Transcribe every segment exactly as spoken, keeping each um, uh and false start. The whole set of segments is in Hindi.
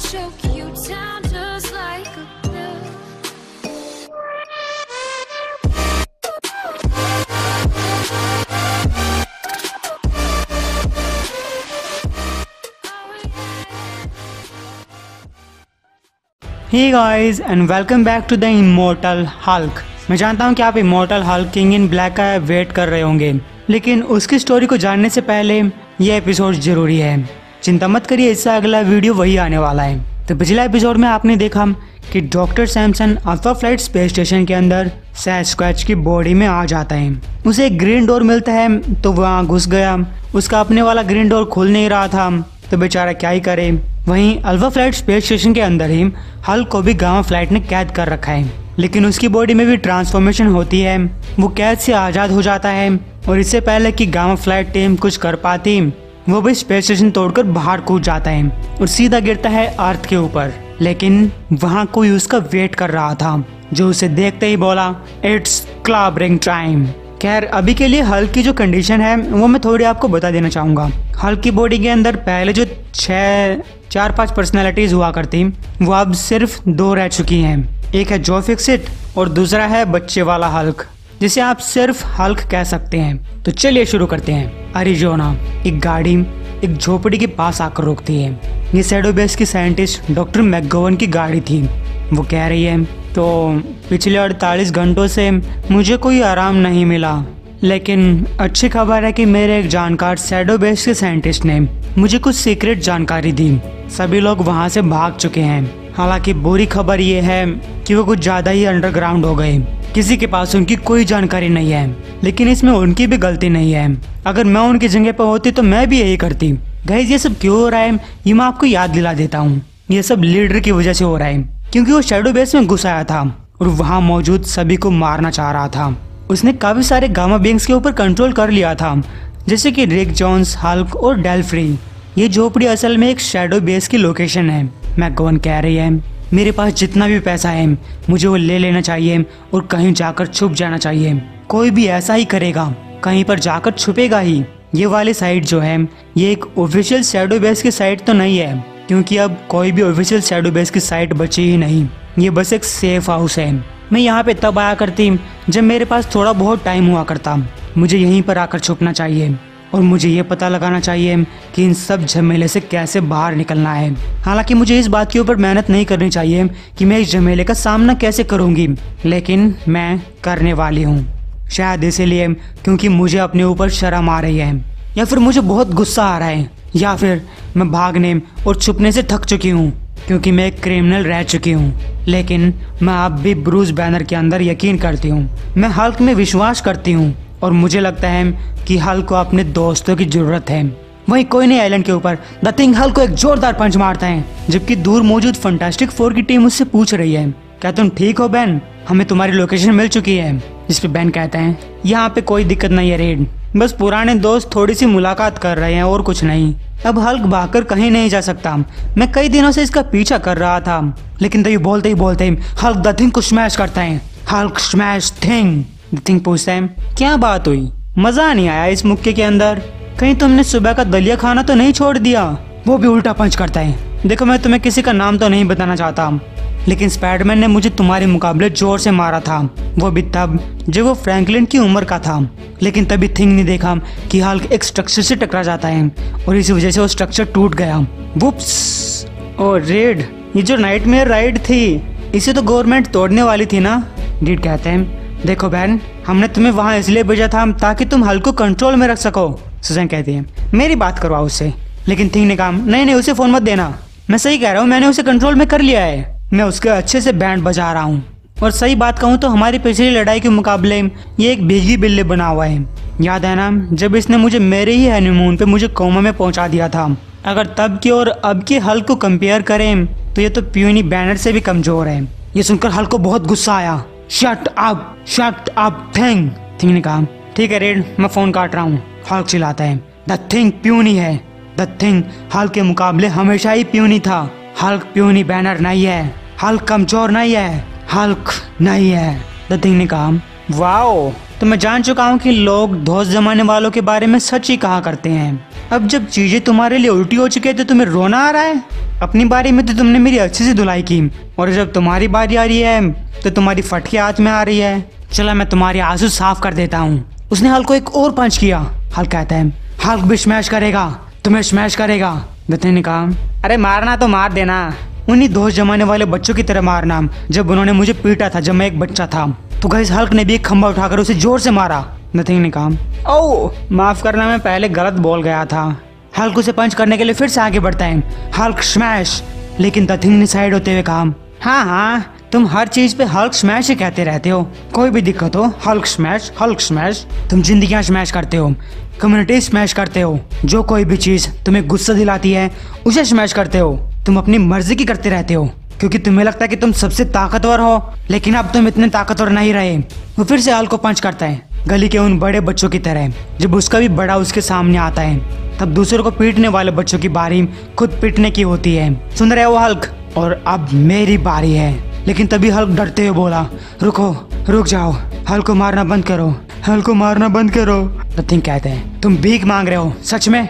choke you down just like a pill. Hey guys and welcome back to the Immortal Hulk। मैं जानता हूँ कि आप immortal Hulk king in black का वेट कर रहे होंगे, लेकिन उसकी स्टोरी को जानने से पहले ये एपिसोड जरूरी है। चिंता मत करिए, इससे अगला वीडियो वही आने वाला है। तो पिछला एपिसोड में आपने देखा कि doctor Samson Alpha Flight space station के अंदर सैस्क्वैच की बॉडी में आ जाता है। उसे एक ग्रीन डोर मिलता है तो वहाँ घुस गया। उसका अपने वाला ग्रीन डोर खुल नहीं रहा था तो बेचारा क्या ही करे। वहीं अल्फा फ्लाइट स्पेस स्टेशन के अंदर ही हल्क को भी गामा फ्लाइट ने कैद कर रखा है, लेकिन उसकी बॉडी में भी ट्रांसफॉर्मेशन होती है। वो कैद से आज़ाद हो जाता है और इससे पहले कि गामा फ्लाइट टीम कुछ कर पाती, वो भी स्पेस स्टेशन तोड़कर बाहर कूद जाता है और सीधा गिरता है अर्थ के ऊपर। लेकिन वहाँ कोई उसका वेट कर रहा था, जो उसे देखते ही बोला, इट्स क्लबरिंग टाइम। खैर अभी के लिए हल्क की जो कंडीशन है वो मैं थोड़ी आपको बता देना चाहूँगा। हल्क की बॉडी के अंदर पहले जो छः चार पांच पर्सनैलिटीज हुआ करती, वो अब सिर्फ दो रह चुकी हैं। एक है जो फिक्सिट और दूसरा है बच्चे वाला हल्क, जिसे आप सिर्फ हल्क कह सकते हैं। तो चलिए शुरू करते हैं। अरिजोना एक गाड़ी एक झोपड़ी के पास आकर रुकती है। ये शैडो बेस की साइंटिस्ट डॉक्टर मैकगोवन की गाड़ी थी। वो कह रही है, तो पिछले अड़तालीस घंटों से मुझे कोई आराम नहीं मिला, लेकिन अच्छी खबर है कि मेरे एक जानकार शैडो बेस के साइंटिस्ट ने मुझे कुछ सीक्रेट जानकारी दी। सभी लोग वहां से भाग चुके हैं। हालांकि बुरी खबर ये है कि वो कुछ ज़्यादा ही अंडरग्राउंड हो गए। किसी के पास उनकी कोई जानकारी नहीं है, लेकिन इसमें उनकी भी गलती नहीं है। अगर मैं उनकी जगह पर होती तो मैं भी यही करती। गाइस ये सब क्यों हो रहा है ये मैं आपको याद दिला देता हूँ। ये सब लीडर की वजह से हो रहा है, क्योंकि वो शैडो बेस में घुस आया था और वहाँ मौजूद सभी को मारना चाह रहा था। उसने काफी सारे गामा बींग्स के ऊपर कंट्रोल कर लिया था, जैसे कि रिक जोन्स, हल्क और डेल्फ्री। ये झोपड़ी असल में एक शैडो बेस की लोकेशन है। मैकगोवन कह रही है, मेरे पास जितना भी पैसा है मुझे वो ले लेना चाहिए और कहीं जाकर छुप जाना चाहिए। कोई भी ऐसा ही करेगा, कहीं पर जाकर छुपेगा ही। ये वाली साइट जो है ये एक ऑफिशियल शैडो बेस की साइट तो नहीं है, क्योंकि अब कोई भी ऑफिशियल शैडो बेस की साइट बची ही नहीं। ये बस एक सेफ हाउस है। मैं यहाँ पे तब आया करती जब मेरे पास थोड़ा बहुत टाइम हुआ करता। मुझे यहीं पर आकर छुपना चाहिए और मुझे ये पता लगाना चाहिए कि इन सब झमेले से कैसे बाहर निकलना है। हालांकि मुझे इस बात के ऊपर मेहनत नहीं करनी चाहिए कि मैं इस झमेले का सामना कैसे करूँगी, लेकिन मैं करने वाली हूँ। शायद इसीलिए क्योंकि मुझे अपने ऊपर शर्म आ रही है, या फिर मुझे बहुत गुस्सा आ रहा है, या फिर मैं भागने और छुपने से थक चुकी हूँ, क्योंकि मैं एक क्रिमिनल रह चुकी हूँ। लेकिन मैं अब भी ब्रूस बैनर के अंदर यकीन करती हूँ। मैं हल्क में विश्वास करती हूँ और मुझे लगता है कि हल्क को अपने दोस्तों की जरूरत है। वहीं कोई नहीं आइलैंड के ऊपर द थिंग हल्क को एक जोरदार पंच मारता है, जबकि दूर मौजूद फंटास्टिक फोर की टीम उससे पूछ रही है, क्या तुम ठीक हो बेन? हमें तुम्हारी लोकेशन मिल चुकी है। जिस पे बेन कहता है, यहाँ पे कोई दिक्कत नहीं है रेड, बस पुराने दोस्त थोड़ी सी मुलाकात कर रहे हैं और कुछ नहीं। अब हल्क भागकर कहीं नहीं जा सकता। मैं कई दिनों से इसका पीछा कर रहा था, लेकिन तभी बोलते ही बोलते ही हल्क द थिंग को स्मैश करता है। Hulk smash thing. The thing पूछता है, क्या बात हुई? मजा नहीं आया इस मुक्के के अंदर? कहीं तुमने सुबह का दलिया खाना तो नहीं छोड़ दिया? वो भी उल्टा पंच करता है। देखो मैं तुम्हें किसी का नाम तो नहीं बताना चाहता, लेकिन स्पाइडरमैन ने मुझे तुम्हारे मुकाबले जोर से मारा था, वो भी तब जब वो फ्रैंकलिन की उम्र का था। लेकिन तभी थिंग ने देखा कि हल्क एक स्ट्रक्चर से टकरा जाता है और इसी वजह से वो स्ट्रक्चर टूट गया। वुप्स। ओ रेड, ये जो नाइटमेयर राइड थी इसे तो गवर्नमेंट तोड़ने वाली थी ना? डीड कहते हैं, देखो बहन, हमने तुम्हें वहाँ इसलिए भेजा था ताकि तुम हल्क को कंट्रोल में रख सको। सुजैन कहती है, मेरी बात करवाओ उससे। लेकिन थिंग ने कहा, नहीं नहीं उसे फोन मत देना, मैं सही कह रहा हूँ, मैंने उसे कंट्रोल में कर लिया है। मैं उसके अच्छे से बैंड बजा रहा हूँ, और सही बात कहूँ तो हमारी पिछली लड़ाई के मुकाबले ये एक भीगी बिल्ली बना हुआ है। याद है ना जब इसने मुझे मेरे ही हनीमून पे मुझे कोमा में पहुंचा दिया था? अगर तब की और अब के हल्क को कंपेयर करें तो ये तो प्यूनी बैनर से भी कमजोर है। ये सुनकर हल्क को बहुत गुस्सा आया। Shut up shut up thing. Thing ने कहा, ठीक है रेड, मैं फोन काट रहा हूँ। हल्क चिल्लाता है, द थिंग प्यूनी है। द थिंग हल्क के मुकाबले हमेशा ही प्यूनी था। हल्क प्यूनी बैनर नहीं है, हल्क कमजोर नहीं है, हल्क नहीं है। द थिंग ने कहा, वाओ, तो मैं जान चुका हूँ कि लोग दोस्त जमाने वालों के बारे में सच ही कहा करते हैं। अब जब चीजें तुम्हारे लिए उल्टी हो चुकी है तो तुम्हें रोना आ रहा है? अपनी बारी में तो तुमने मेरी अच्छे से धुलाई की, और जब तुम्हारी बारी आ रही है तो तुम्हारी फटके हाथ में आ रही है। चलो मैं तुम्हारे आंसू साफ कर देता हूँ। उसने हल्क को एक और पंच किया। हल्क कहता है हल्क भी स्मैश करेगा, तुम्हें स्मैश करेगा। द थिंग ने कहा अरे मारना तो मार देना, उन्हीं दोस्त जमाने वाले बच्चों की तरह मारना जब उन्होंने मुझे पीटा था जब मैं एक बच्चा था। तो गाइस हल्क ने भी एक खंभा उठाकर उसे जोर से मारा। द थिंग ने कहा ओह माफ करना, मैं पहले गलत बोल गया था। हल्क उसे पंच करने के लिए फिर से आगे बढ़ता है। हल्क स्मैश, लेकिन द थिंग ने साइड होते हुए कहा हाँ हाँ तुम हर चीज पे हल्क स्मैश ही कहते रहते हो, कोई भी दिक्कत हो हल्क स्मैश हल्क स्मैश। तुम जिंदगियां स्मैश करते हो, कम्युनिटी स्मैश करते हो, जो कोई भी चीज तुम्हें गुस्सा दिलाती है उसे स्मैश करते हो। तुम अपनी मर्जी की करते रहते हो क्योंकि तुम्हें लगता है कि तुम सबसे ताकतवर हो, लेकिन अब तुम इतने ताकतवर नहीं रहे। वो फिर से हल्क को पंच करता है, गली के उन बड़े बच्चों की तरह। जब उसका भी बड़ा उसके सामने आता है तब दूसरों को पीटने वाले बच्चों की बारी खुद पीटने की होती है। सुन रहे हो हल्क, और अब मेरी बारी है। लेकिन तभी हल्क डरते हुए बोला रुको रुक जाओ, हल्क को मारना बंद करो, हल्क को मारना बंद करो। द थिंग कहते हैं तुम भीख मांग रहे हो सच में?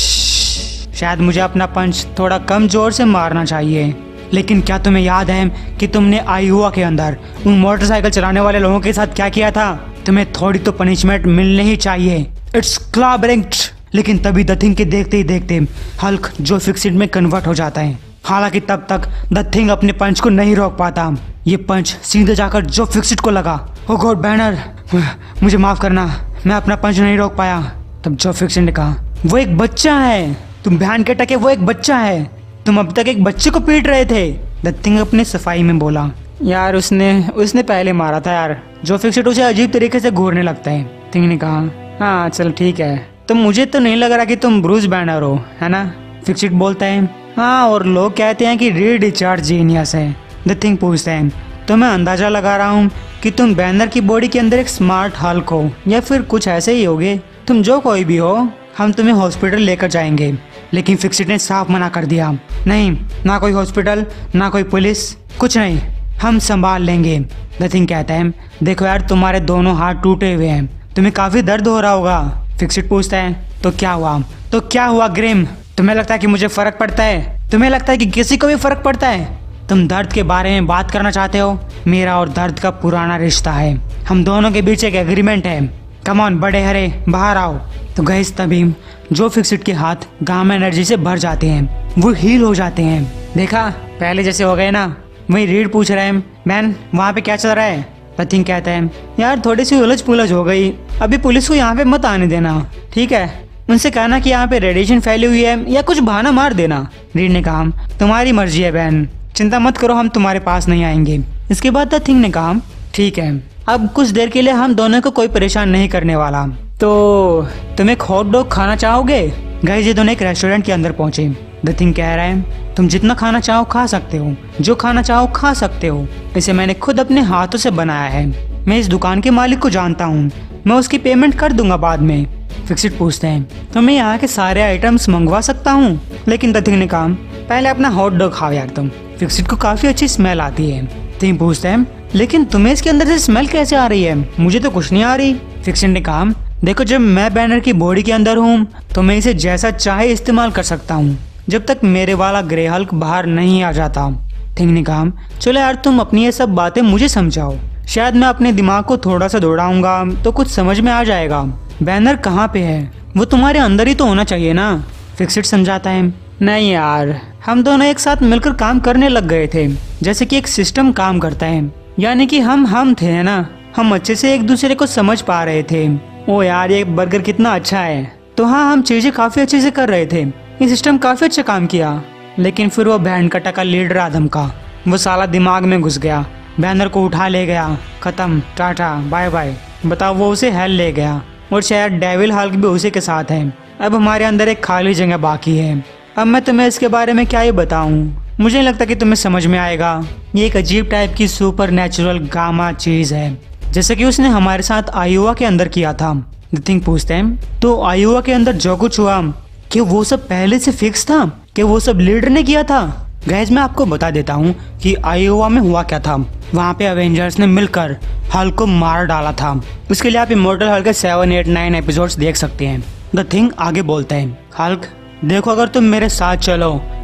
शायद मुझे अपना पंच थोड़ा कम जोर से मारना चाहिए, लेकिन क्या तुम्हें याद है कि तुमने आईओवा के अंदर उन मोटरसाइकिल चलाने वाले लोगों के साथ क्या किया था? तुम्हें थोड़ी तो पनिशमेंट मिलनी ही चाहिए। It's clubbing. लेकिन तभी द थिंग के देखते ही देखते हल्क जो फिक्सिड में कन्वर्ट हो जाता है। हालांकि तब तक द थिंग अपने पंच को नहीं रोक पाता। ये पंच सीधे जाकर जो फिक्सिड को लगा। ओ गॉड बैनर, मुझे माफ करना, मैं अपना पंच नहीं रोक पाया। तब जो फिक्सिड ने कहा वो एक बच्चा है, तुम ध्यान के टके वो एक बच्चा है, तुम अब तक एक बच्चे को पीट रहे थे। द थिंग अपने सफाई में बोला यार उसने उसने पहले मारा था यार। जो फिक्सिड उसे अजीब तरीके से घूरने लगता है। थिंग ने कहा हाँ चल ठीक है, तो मुझे तो नहीं लग रहा कि तुम ब्रूस बैनर हो, है ना? फिक्सिड बोलता है हाँ, और लोग कहते हैं कि रीड रिचार्ड जीनियस है। द थिंग पूछता है तो मैं अंदाजा लगा रहा हूँ कि तुम बैनर की बॉडी के अंदर एक स्मार्ट हल्क हो, या फिर कुछ ऐसे ही होगे। तुम जो कोई भी हो, हम तुम्हें हॉस्पिटल लेकर जाएंगे। लेकिन फिक्सिड ने साफ मना कर दिया, नहीं, ना कोई हॉस्पिटल, ना कोई पुलिस, कुछ नहीं, हम संभाल लेंगे। द थिंग कहता है देखो यार तुम्हारे दोनों हाथ टूटे हुए हैं, तुम्हें काफी दर्द हो रहा होगा। फिक्सिड पूछता है तो क्या हुआ? तो क्या हुआ ग्रिम? तुम्हें लगता है कि मुझे फर्क पड़ता है? तुम्हें लगता है कि किसी को भी फर्क पड़ता है? तुम दर्द के बारे में बात करना चाहते हो? मेरा और दर्द का पुराना रिश्ता है, हम दोनों के बीच एक एग्रीमेंट है। कम ऑन बड़े हरे, बाहर आओ। तो गैस तभी जो फिक्सिड के हाथ गामा एनर्जी से भर जाते हैं, वो हील हो जाते हैं। देखा पहले जैसे हो गए ना। वही रीड पूछ रहे हैं मैन वहाँ पे क्या चल रहा है? द थिंग कहता है यार थोड़ी सी उलझ पुलझ हो गई, अभी पुलिस को यहाँ पे मत आने देना, ठीक है? उनसे कहना कि यहाँ पे रेडिएशन फैली हुई है या कुछ बहाना मार देना। रीड ने कहा तुम्हारी मर्जी है बहन, चिंता मत करो, हम तुम्हारे पास नहीं आएंगे। इसके बाद द थिंग ने कहा ठीक है, अब कुछ देर के लिए हम दोनों को कोई परेशान नहीं करने वाला, तो तुम एक हॉट डॉग खाना चाहोगे? गाइस ये दोनों एक रेस्टोरेंट के अंदर पहुंचे। द थिंग कह रहा है तुम जितना खाना चाहो खा सकते हो, जो खाना चाहो खा सकते हो, इसे मैंने खुद अपने हाथों से बनाया है। मैं इस दुकान के मालिक को जानता हूँ, मैं उसकी पेमेंट कर दूंगा बाद में। फिक्सिड पूछते हैं तो मैं यहाँ के सारे आइटम्स मंगवा सकता हूँ? लेकिन द थिंग ने कहा पहले अपना हॉट डॉग खाओ यार तुम। फिक्सिड को काफी अच्छी स्मेल आती है। थिंग पूछते हैं लेकिन तुम्हें इसके अंदर से स्मेल कैसे आ रही है? मुझे तो कुछ नहीं आ रही। फिक्सिड ने कहा देखो जब मैं बैनर की बॉडी के अंदर हूँ तो मैं इसे जैसा चाहे इस्तेमाल कर सकता हूँ, जब तक मेरे वाला ग्रे हल्क बाहर नहीं आ जाता। थिंग ने कहा चलो यार तुम अपनी ये सब बातें मुझे समझाओ, शायद मैं अपने दिमाग को थोड़ा सा दौड़ाऊंगा तो कुछ समझ में आ जाएगा। बैनर कहाँ पे है? वो तुम्हारे अंदर ही तो होना चाहिए ना। फिक्सिड समझाता है नहीं यार, हम दोनों एक साथ मिलकर काम करने लग गए थे, जैसे कि एक सिस्टम काम करता है, यानी कि हम हम थे है ना, हम अच्छे से एक दूसरे को समझ पा रहे थे। ओ यार ये बर्गर कितना अच्छा है। तो हाँ हम चीजें काफी अच्छे से कर रहे थे, ये सिस्टम काफी अच्छा काम किया। लेकिन फिर वो बैंड का टका लीडर आदम का वो साला दिमाग में घुस गया, बैनर को उठा ले गया, खत्म, टाटा बाय बाय। बताओ वो उसे हेल ले गया, और शायद डेविल हल्क भी उसी के साथ है। अब हमारे अंदर एक खाली जगह बाकी है। अब मैं तुम्हें इसके बारे में क्या ही बताऊं, मुझे नहीं लगता कि तुम्हें समझ में आएगा। ये एक अजीब टाइप की सुपर नेचुरल गामा चीज है, जैसे कि उसने हमारे साथ आईओवा के अंदर किया था। द थिंग पूछते हैं तो आईओवा के अंदर जो कुछ हुआ, कि वो सब पहले से फिक्स था, कि वो सब लीडर ने किया था? गैस मैं आपको बता देता हूँ कि आईओवा में हुआ क्या था। वहाँ पे अवेंजर्स ने मिलकर हल्क को मार डाला था। उसके लिए आप इमॉर्टल हल्क के सेवन एट नाइन एपिसोड्स देख सकते हैं। द थिंग आगे बोलता है हल्क देखो अगर तुम मेरे साथ चलो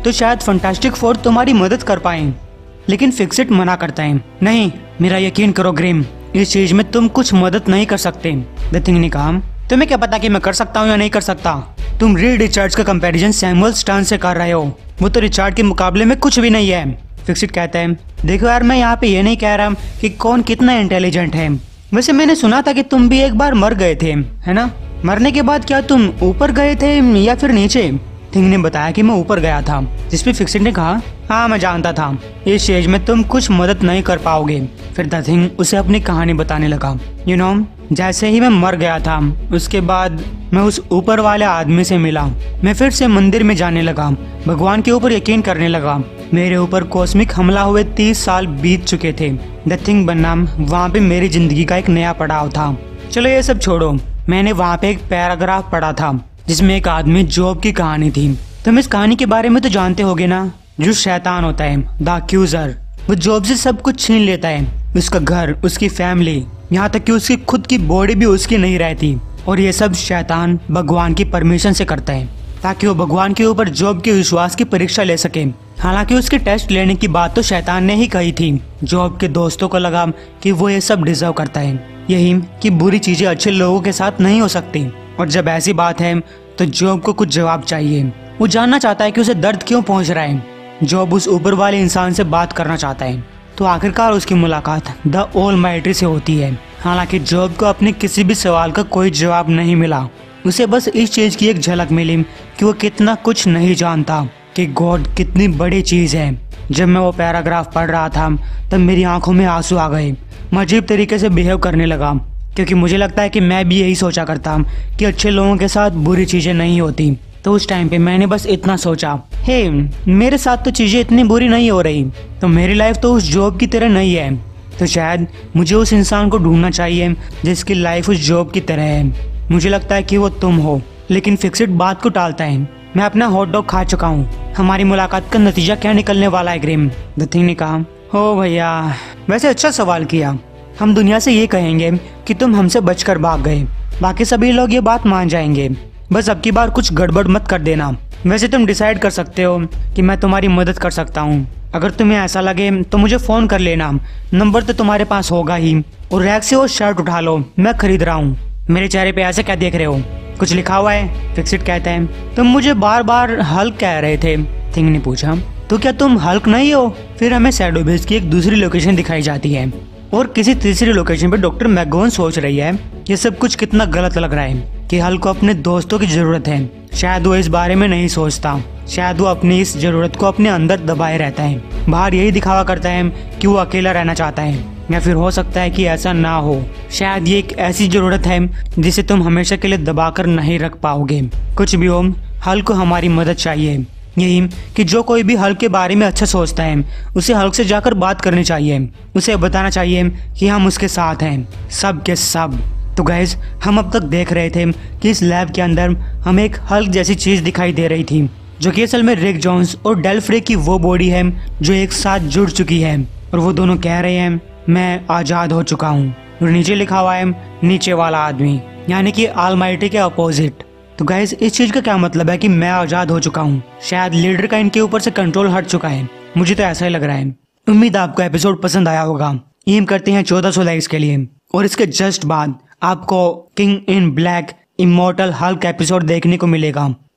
तो शायद फंटास्टिक फोर तुम्हारी मदद कर पाए। लेकिन फिक्सिट मना करता है, नहीं मेरा यकीन करो ग्रिम, इस चीज में तुम कुछ मदद नहीं कर सकते। द थिंग ने कहा, तुम्हें क्या पता कि मैं कर सकता हूँ या नहीं कर सकता। तुम रीड रिचर्ड्स का कंपैरिजन सैमुअल स्टर्न से कर रहे हो, वो तो रिचर्ड के मुकाबले में कुछ भी नहीं है। फिक्सिट कहता है, देखो यार मैं यहाँ पे ये नहीं कह रहा कि कौन कितना इंटेलिजेंट है। वैसे मैंने सुना था कि तुम भी एक बार मर गए थे, है ना? मरने के बाद क्या तुम ऊपर गए थे या फिर नीचे? थिंग ने बताया कि मैं ऊपर गया था, जिसपे फिक्सिट ने कहा, हाँ मैं जानता था इस स्टेज में तुम कुछ मदद नहीं कर पाओगे। फिर द थिंग उसे अपनी कहानी बताने लगा। यू नो जैसे ही मैं मर गया था उसके बाद मैं उस ऊपर वाले आदमी से मिला। मैं फिर से मंदिर में जाने लगा, भगवान के ऊपर यकीन करने लगा। मेरे ऊपर कॉस्मिक हमला हुए तीस साल बीत चुके थे। द थिंग बनाम वहाँ पे मेरी जिंदगी का एक नया पड़ाव था। चलो ये सब छोड़ो, मैंने वहाँ पे एक पैराग्राफ पढ़ा था जिसमें एक आदमी जॉब की कहानी थी। तुम इस कहानी के बारे में तो जानते होगे ना, जो शैतान होता है द अक्यूजर, वो जॉब से सब कुछ छीन लेता है, उसका घर, उसकी फैमिली, यहाँ तक कि उसकी खुद की बॉडी भी उसकी नहीं रहती। और ये सब शैतान भगवान की परमिशन से करता है ताकि वो भगवान के ऊपर जॉब के विश्वास की परीक्षा ले सके। हालांकि उसके टेस्ट लेने की बात तो शैतान ने ही कही थी। जॉब के दोस्तों को लगा कि वो ये सब डिजर्व करता है, यही कि बुरी चीजें अच्छे लोगों के साथ नहीं हो सकती। और जब ऐसी बात है तो जॉब को कुछ जवाब चाहिए। वो जानना चाहता है कि उसे दर्द क्यों पहुंच रहा है। जॉब उस ऊपर वाले इंसान से बात करना चाहता है, तो आखिरकार उसकी मुलाकात द ऑलमाइटी से होती है। हालांकि जॉब को अपने किसी भी सवाल का कोई जवाब नहीं मिला, उसे बस इस चीज की एक झलक मिली कि वो कितना कुछ नहीं जानता, कि गॉड कितनी बड़ी चीज है। जब मैं वो पैराग्राफ पढ़ रहा था तब मेरी आंखों में आंसू आ गए। मैं अजीब तरीके से बिहेव करने लगा, क्योंकि मुझे लगता है कि मैं भी यही सोचा करता कि अच्छे लोगों के साथ बुरी चीजें नहीं होती। तो उस टाइम पे मैंने बस इतना सोचा, हे मेरे साथ तो चीजें इतनी बुरी नहीं हो रही, तो मेरी लाइफ तो उस जॉब की तरह नहीं है। तो शायद मुझे उस इंसान को ढूंढना चाहिए जिसकी लाइफ उस जॉब की तरह है। मुझे लगता है कि वो तुम हो। लेकिन फिक्सिट बात को टालता है, मैं अपना हॉट डॉग खा चुका हूँ, हमारी मुलाकात का नतीजा क्या निकलने वाला है ग्रिम? द थिंग ने कहा, हो भैया वैसे अच्छा सवाल किया। हम दुनिया से ये कहेंगे कि तुम हमसे बचकर भाग गए, बाकी सभी लोग ये बात मान जाएंगे। बस अब की बार कुछ गड़बड़ मत कर देना। वैसे तुम डिसाइड कर सकते हो कि मैं तुम्हारी मदद कर सकता हूँ। अगर तुम्हें ऐसा लगे तो मुझे फोन कर लेना, नंबर तो तुम्हारे पास होगा ही। और रैक से वो शर्ट उठा लो, मैं खरीद रहा हूँ। मेरे चेहरे पे ऐसे क्या देख रहे हो, कुछ लिखा हुआ है? फिक्सिट कहता है, तुम मुझे बार बार हल्क कह रहे थे। थिंग ने पूछा, तो क्या तुम हल्क नहीं हो? फिर हमें शैडो बेस की एक दूसरी लोकेशन दिखाई जाती है और किसी तीसरी लोकेशन पे डॉक्टर मैकगोवन सोच रही है ये सब कुछ कितना गलत लग रहा है कि हल्क को अपने दोस्तों की जरूरत है। शायद वो इस बारे में नहीं सोचता, शायद वो अपनी इस जरूरत को अपने अंदर दबाए रहता है, बाहर यही दिखावा करता है कि वो अकेला रहना चाहता है। या फिर हो सकता है कि ऐसा ना हो, शायद ये एक ऐसी जरूरत है जिसे तुम हमेशा के लिए दबाकर नहीं रख पाओगे। कुछ भी हो, हल्क को हमारी मदद चाहिए। यही कि जो कोई भी हल्क के बारे में अच्छा सोचता है उसे हल्क से जाकर बात करनी चाहिए, उसे बताना चाहिए कि हम उसके साथ हैं, सब के सब। तो गाइस, हम अब तक देख रहे थे कि इस लैब के अंदर हमें एक हल्क जैसी चीज दिखाई दे रही थी, जो कि असल में रिक जोन्स और डेल्फ्रे की वो बॉडी है जो एक साथ जुड़ चुकी है। और वो दोनों कह रहे हैं मैं आजाद हो चुका हूँ। और नीचे लिखा हुआ है नीचे वाला आदमी, यानी कि ऑलमाइटी के अपोजिट। तो गाइस, इस चीज का क्या मतलब है कि मैं आजाद हो चुका हूँ? शायद लीडर का इनके ऊपर से कंट्रोल हट चुका है, मुझे तो ऐसा ही लग रहा है। उम्मीद आपको एपिसोड पसंद आया होगा। एम करते हैं चौदह सौ लाइक्स के लिए, और इसके जस्ट बाद आपको King in Black immortal Hulk episode देखने को मिलेगा।